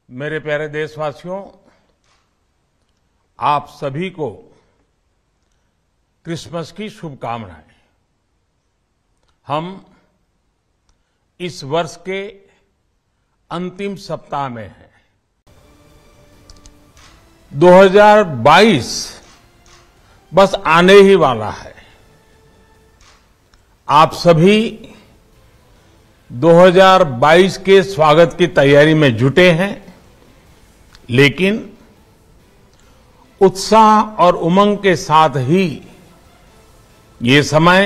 मेरे प्यारे देशवासियों, आप सभी को क्रिसमस की शुभकामनाएं। हम इस वर्ष के अंतिम सप्ताह में हैं। 2022 बस आने ही वाला है। आप सभी 2022 के स्वागत की तैयारी में जुटे हैं, लेकिन उत्साह और उमंग के साथ ही ये समय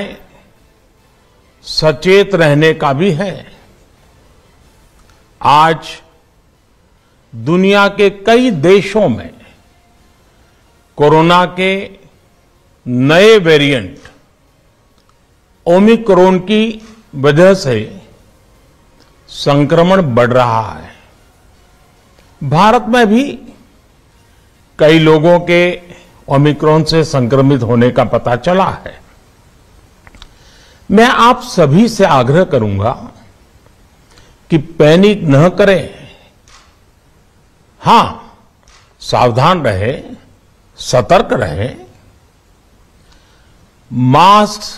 सचेत रहने का भी है। आज दुनिया के कई देशों में कोरोना के नए वेरिएंट ओमिक्रॉन की वजह से संक्रमण बढ़ रहा है। भारत में भी कई लोगों के ओमिक्रॉन से संक्रमित होने का पता चला है। मैं आप सभी से आग्रह करूंगा कि पैनिक न करें। हां, सावधान रहें, सतर्क रहें, मास्क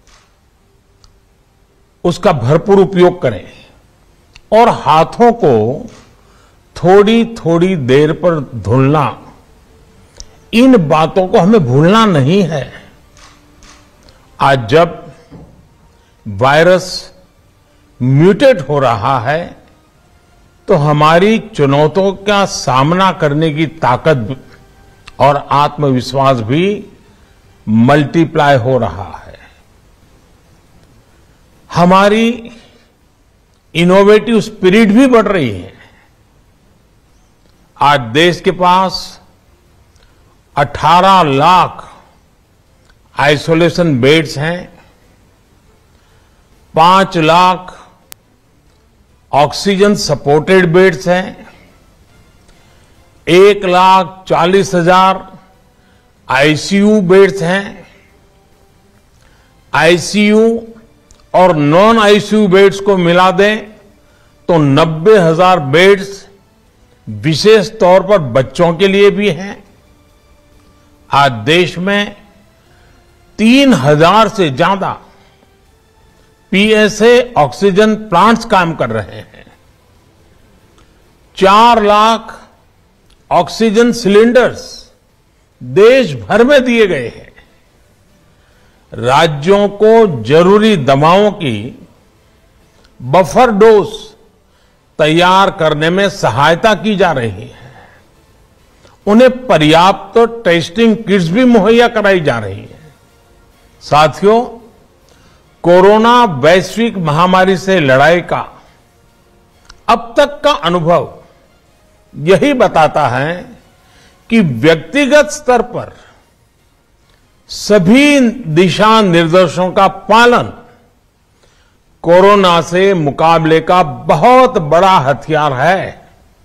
उसका भरपूर उपयोग करें और हाथों को थोड़ी थोड़ी देर पर धुलना, इन बातों को हमें भूलना नहीं है। आज जब वायरस म्यूटेट हो रहा है तो हमारी चुनौतियों का सामना करने की ताकत और आत्मविश्वास भी मल्टीप्लाई हो रहा है। हमारी इनोवेटिव स्पिरिट भी बढ़ रही है। आज देश के पास 18 लाख आइसोलेशन बेड्स हैं, 5 लाख ऑक्सीजन सपोर्टेड बेड्स हैं, 1,40,000 आईसीयू बेड्स हैं। आईसीयू और नॉन आईसीयू बेड्स को मिला दें तो 90,000 बेड्स विशेष तौर पर बच्चों के लिए भी हैं। आज देश में 3,000 से ज्यादा पीएसए ऑक्सीजन प्लांट्स काम कर रहे हैं। 4 लाख ऑक्सीजन सिलेंडर्स देश भर में दिए गए हैं। राज्यों को जरूरी दवाओं की बफर डोज तैयार करने में सहायता की जा रही है। उन्हें पर्याप्त टेस्टिंग किट्स भी मुहैया कराई जा रही है। साथियों, कोरोना वैश्विक महामारी से लड़ाई का अब तक का अनुभव यही बताता है कि व्यक्तिगत स्तर पर सभी दिशा निर्देशों का पालन कोरोना से मुकाबले का बहुत बड़ा हथियार है।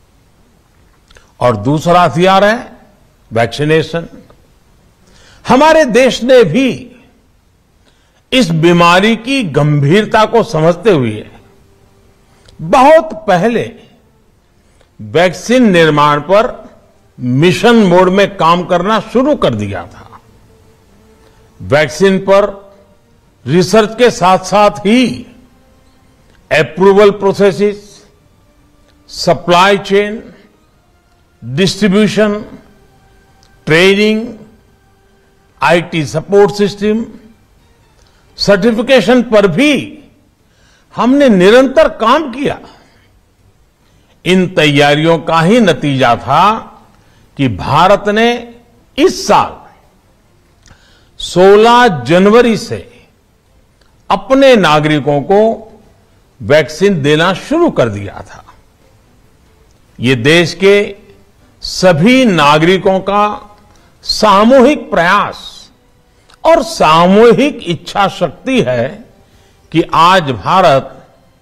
और दूसरा हथियार है वैक्सीनेशन। हमारे देश ने भी इस बीमारी की गंभीरता को समझते हुए बहुत पहले वैक्सीन निर्माण पर मिशन मोड में काम करना शुरू कर दिया था। वैक्सीन पर रिसर्च के साथ साथ ही approval processes, supply chain, distribution, training, IT support system, certification पर भी हमने निरंतर काम किया। इन तैयारियों का ही नतीजा था कि भारत ने इस साल 16 जनवरी से अपने नागरिकों को वैक्सीन देना शुरू कर दिया था। ये देश के सभी नागरिकों का सामूहिक प्रयास और सामूहिक इच्छा शक्ति है कि आज भारत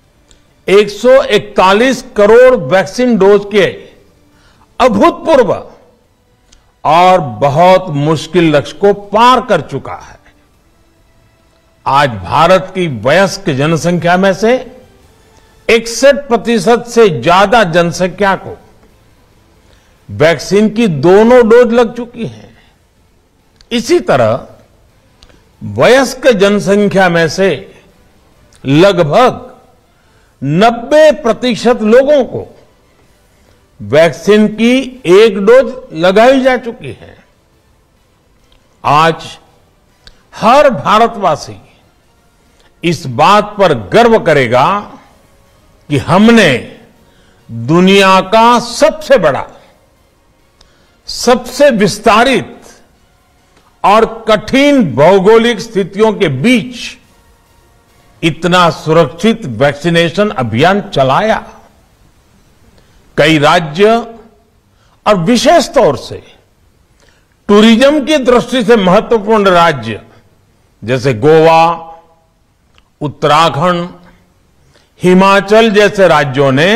141 करोड़ वैक्सीन डोज के अभूतपूर्व और बहुत मुश्किल लक्ष्य को पार कर चुका है। आज भारत की वयस्क जनसंख्या में से 61% से ज्यादा जनसंख्या को वैक्सीन की दोनों डोज लग चुकी हैं। इसी तरह वयस्क जनसंख्या में से लगभग 90% लोगों को वैक्सीन की एक डोज लगाई जा चुकी है। आज हर भारतवासी इस बात पर गर्व करेगा कि हमने दुनिया का सबसे बड़ा, सबसे विस्तारित और कठिन भौगोलिक स्थितियों के बीच इतना सुरक्षित वैक्सीनेशन अभियान चलाया। कई राज्य और विशेष तौर से टूरिज्म की दृष्टि से महत्वपूर्ण राज्य जैसे गोवा, उत्तराखंड, हिमाचल जैसे राज्यों ने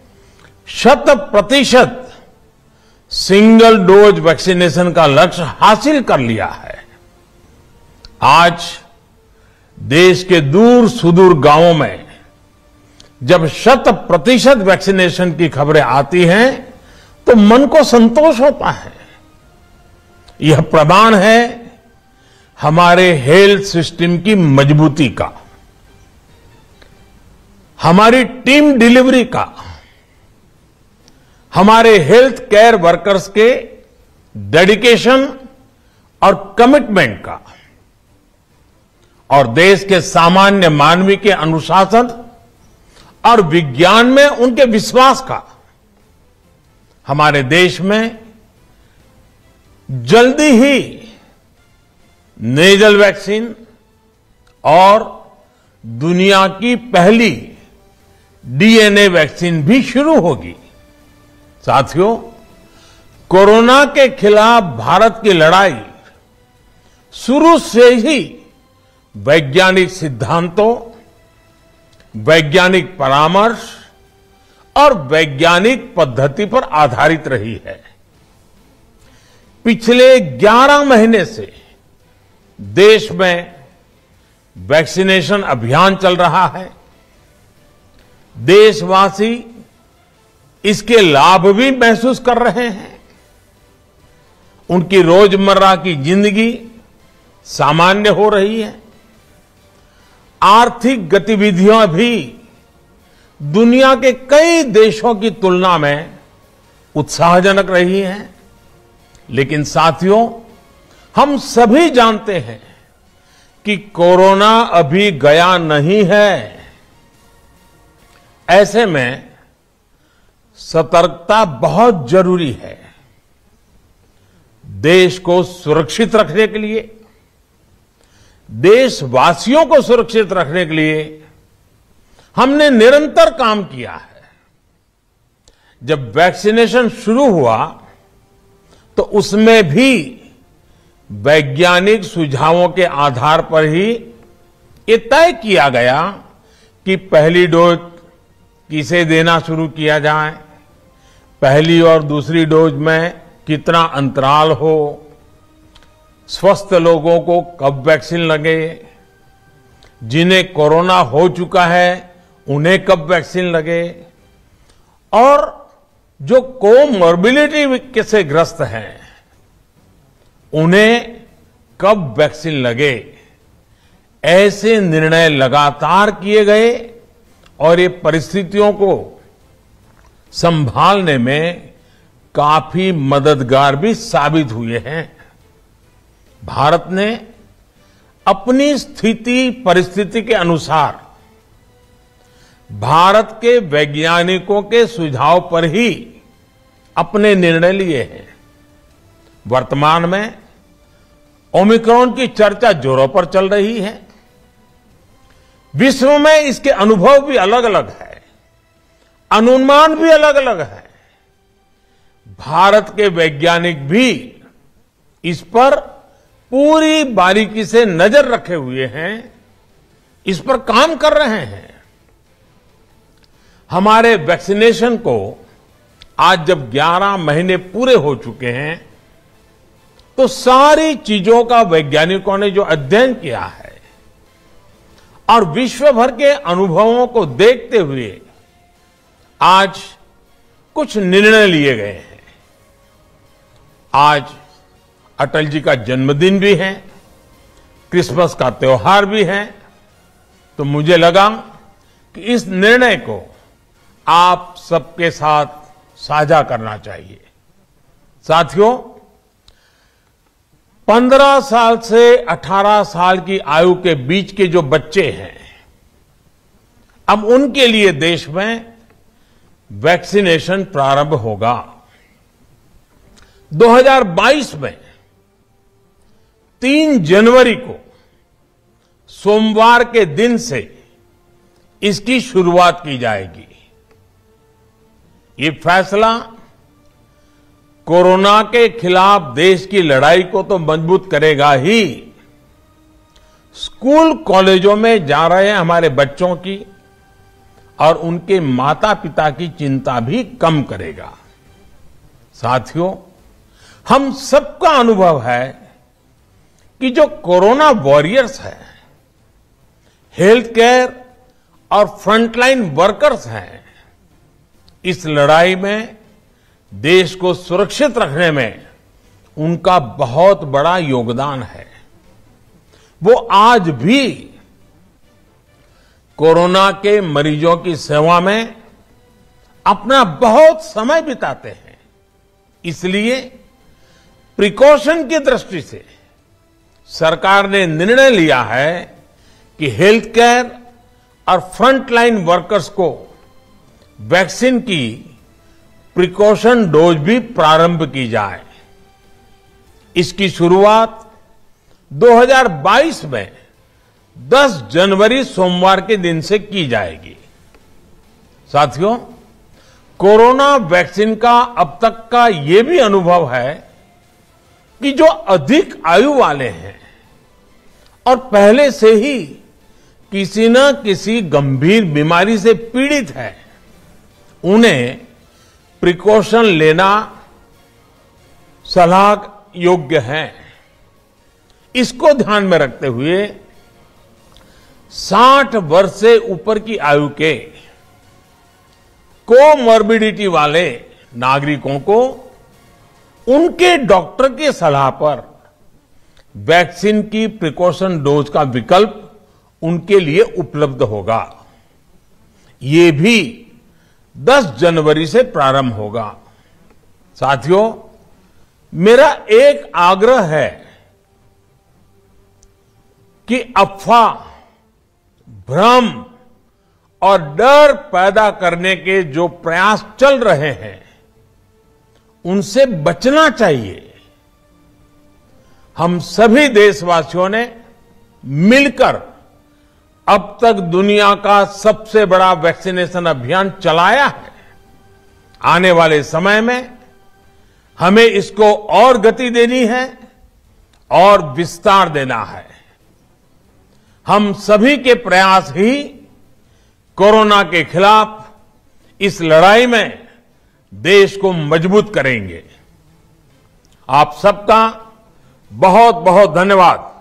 100% सिंगल डोज वैक्सीनेशन का लक्ष्य हासिल कर लिया है। आज देश के दूर सुदूर गांवों में जब 100% वैक्सीनेशन की खबरें आती हैं तो मन को संतोष होता है। यह प्रमाण है हमारे हेल्थ सिस्टम की मजबूती का, हमारी टीम डिलीवरी का, हमारे हेल्थ केयर वर्कर्स के डेडिकेशन और कमिटमेंट का, और देश के सामान्य मानवी के अनुशासन और विज्ञान में उनके विश्वास का। हमारे देश में जल्दी ही नेजल वैक्सीन और दुनिया की पहली डीएनए वैक्सीन भी शुरू होगी। साथियों, कोरोना के खिलाफ भारत की लड़ाई शुरू से ही वैज्ञानिक सिद्धांतों, वैज्ञानिक परामर्श और वैज्ञानिक पद्धति पर आधारित रही है। पिछले 11 महीने से देश में वैक्सीनेशन अभियान चल रहा है। देशवासी इसके लाभ भी महसूस कर रहे हैं। उनकी रोजमर्रा की जिंदगी सामान्य हो रही है। आर्थिक गतिविधियां भी दुनिया के कई देशों की तुलना में उत्साहजनक रही हैं। लेकिन साथियों, हम सभी जानते हैं कि कोरोना अभी गया नहीं है। ऐसे में सतर्कता बहुत जरूरी है। देश को सुरक्षित रखने के लिए, देशवासियों को सुरक्षित रखने के लिए हमने निरंतर काम किया है। जब वैक्सीनेशन शुरू हुआ तो उसमें भी वैज्ञानिक सुझावों के आधार पर ही ये तय किया गया कि पहली डोज किसे देना शुरू किया जाए, पहली और दूसरी डोज में कितना अंतराल हो, स्वस्थ लोगों को कब वैक्सीन लगे, जिन्हें कोरोना हो चुका है उन्हें कब वैक्सीन लगे, और जो कोमॉर्बिडिटी से ग्रस्त हैं उन्हें कब वैक्सीन लगे। ऐसे निर्णय लगातार किए गए और ये परिस्थितियों को संभालने में काफी मददगार भी साबित हुए हैं। भारत ने अपनी स्थिति परिस्थिति के अनुसार भारत के वैज्ञानिकों के सुझाव पर ही अपने निर्णय लिए हैं। वर्तमान में ओमिक्रॉन की चर्चा जोरों पर चल रही है। विश्व में इसके अनुभव भी अलग अलग है, अनुमान भी अलग अलग है। भारत के वैज्ञानिक भी इस पर पूरी बारीकी से नजर रखे हुए हैं, इस पर काम कर रहे हैं। हमारे वैक्सीनेशन को आज जब 11 महीने पूरे हो चुके हैं तो सारी चीजों का वैज्ञानिकों ने जो अध्ययन किया है और विश्व भर के अनुभवों को देखते हुए आज कुछ निर्णय लिए गए हैं। आज अटल जी का जन्मदिन भी है, क्रिसमस का त्योहार भी है, तो मुझे लगा कि इस निर्णय को आप सबके साथ साझा करना चाहिए। साथियों, 15 साल से 18 साल की आयु के बीच के जो बच्चे हैं, अब उनके लिए देश में वैक्सीनेशन प्रारंभ होगा। 2022 में 3 जनवरी को सोमवार के दिन से इसकी शुरुआत की जाएगी। ये फैसला कोरोना के खिलाफ देश की लड़ाई को तो मजबूत करेगा ही, स्कूल कॉलेजों में जा रहे हमारे बच्चों की और उनके माता पिता की चिंता भी कम करेगा। साथियों, हम सबका अनुभव है कि जो कोरोना वॉरियर्स हैं, हेल्थ केयर और फ्रंटलाइन वर्कर्स हैं, इस लड़ाई में देश को सुरक्षित रखने में उनका बहुत बड़ा योगदान है। वो आज भी कोरोना के मरीजों की सेवा में अपना बहुत समय बिताते हैं। इसलिए प्रिकॉशन की दृष्टि से सरकार ने निर्णय लिया है कि हेल्थ केयर और फ्रंटलाइन वर्कर्स को वैक्सीन की प्रिकॉशन डोज भी प्रारंभ की जाए। इसकी शुरुआत 2022 में 10 जनवरी सोमवार के दिन से की जाएगी। साथियों, कोरोना वैक्सीन का अब तक का ये भी अनुभव है कि जो अधिक आयु वाले हैं और पहले से ही किसी न किसी गंभीर बीमारी से पीड़ित है, उन्हें प्रिकॉशन लेना सलाह योग्य है। इसको ध्यान में रखते हुए 60 वर्ष से ऊपर की आयु के कोमॉर्बिडिटी वाले नागरिकों को उनके डॉक्टर की सलाह पर वैक्सीन की प्रिकॉशन डोज का विकल्प उनके लिए उपलब्ध होगा। ये भी 10 जनवरी से प्रारंभ होगा। साथियों, मेरा एक आग्रह है कि अफवाह, भ्रम और डर पैदा करने के जो प्रयास चल रहे हैं, उनसे बचना चाहिए। हम सभी देशवासियों ने मिलकर अब तक दुनिया का सबसे बड़ा वैक्सीनेशन अभियान चलाया है। आने वाले समय में हमें इसको और गति देनी है और विस्तार देना है। हम सभी के प्रयास ही कोरोना के खिलाफ इस लड़ाई में देश को मजबूत करेंगे। आप सबका बहुत बहुत धन्यवाद।